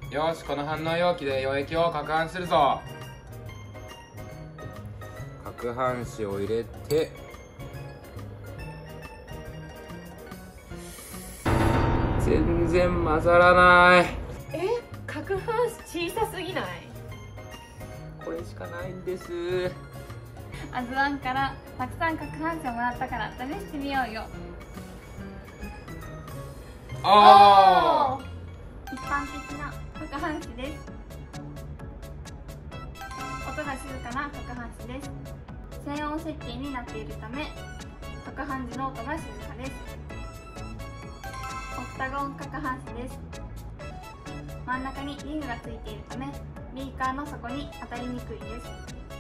よし、この反応容器で溶液を攪拌するぞ。攪拌紙を入れて、全然混ざらない。 攪拌紙小さすぎない？ これしかないんです。 アズワンからたくさん攪拌紙をもらったから試してみようよ。 あ一般的な攪拌紙です。音が静かな攪拌紙です。静音設計になっているため攪拌時の音が静かです。オクタゴン攪拌紙です。真ん中にリングがついているためビーカーの底に当たりにくいです。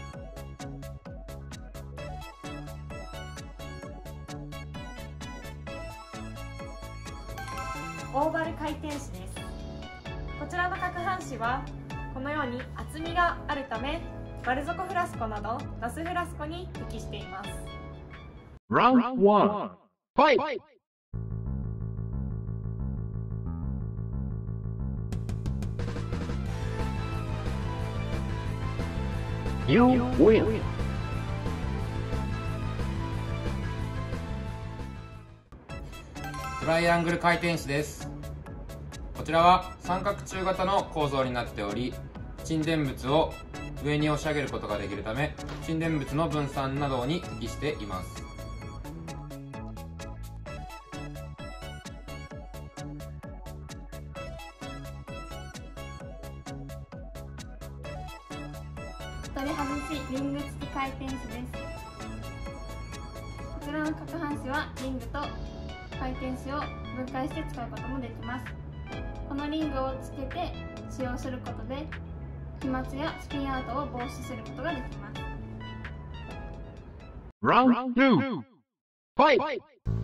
オーバル回転紙です。こちらの攪拌紙はこのように厚みがあるため丸底フラスコなどナスフラスコに適しています。 Round 1 Fight! You win! トライアングル回転紙です。こちらは三角柱型の構造になっており、沈殿物を上に押し上げることができるため沈殿物の分散などに適しています。 取り外しリング付き回転紙です。こちらの攪拌紙はリングと回転紙を分解して使うこともできます。このリングをつけて使用することで飛沫やスピンアウトを防止することができます。 Round 2 Fight!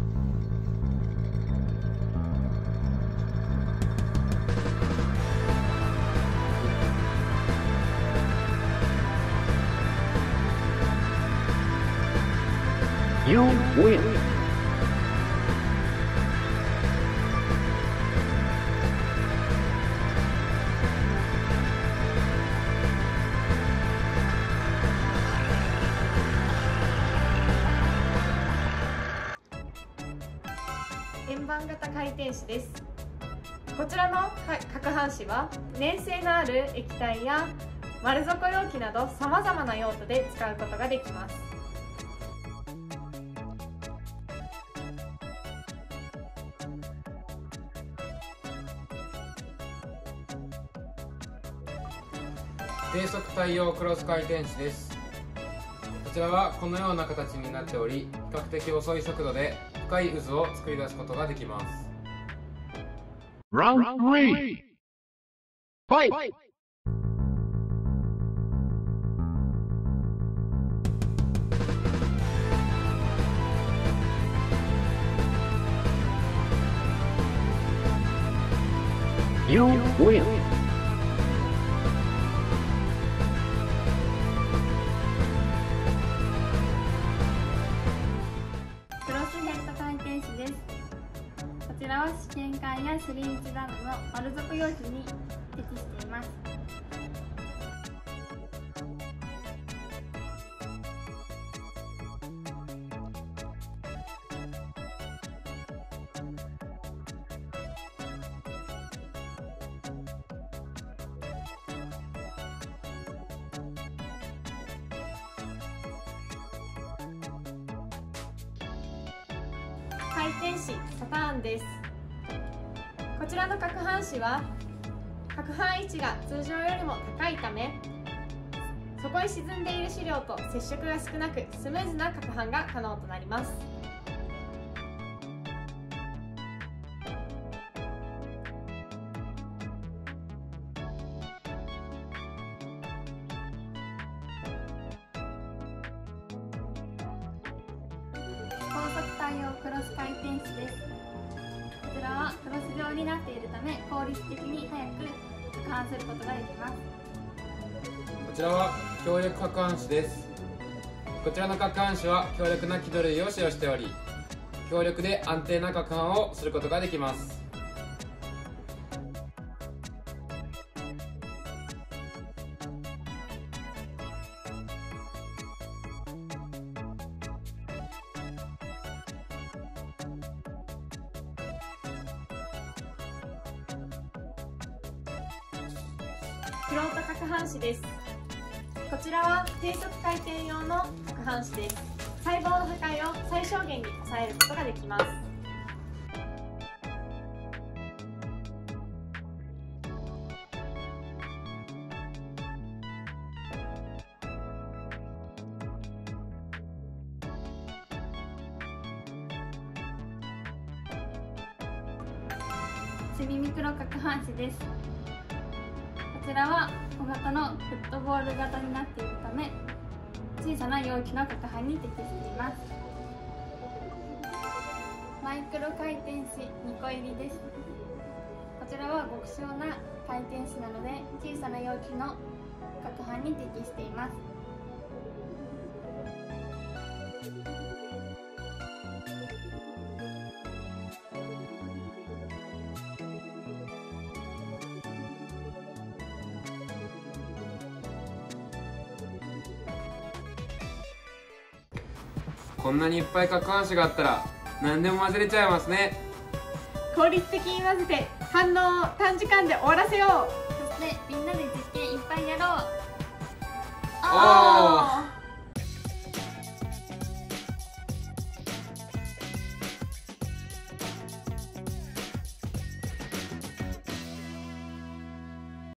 You win! 円盤型回転紙です。こちらの攪拌紙は粘性のある液体や丸底容器などさまざまな用途で使うことができます。 低速対応クロス回転紙です。こちらはこのような形になっており、比較的遅い速度で深い渦を作り出すことができます。 Round 3 Fight! You win! クロスヘッド回転紙です。こちらは試験管やシリンジなどの丸底容器に適しています。 回転紙サターンです。こちらの攪拌紙は攪拌位置が通常よりも高いためそこに沈んでいる資料と接触が少なくスムーズな攪拌が可能となります。 高速対応クロス回転紙です。こちらはクロス状になっているため効率的に早く攪拌することができます。 こちらは強力攪拌紙です。こちらの攪拌紙は強力な木土類を使用しており、強力で安定な攪拌をすることができます。 フロート攪拌紙です。こちらは低速回転用の攪拌紙です。細胞の破壊を最小限に抑えることができます。 セミミクロ攪拌紙です。こちらは小型のフットボール型になっているため、小さな容器の攪拌に適しています。マイクロ回転紙2個入りです。こちらは極小な回転紙なので、小さな容器の攪拌に適しています。 こんなにいっぱい攪拌紙があったら何でも混ぜれちゃいますね。 効率的に混ぜて反応を短時間で終わらせよう。 そしてみんなで実験いっぱいやろう。 おー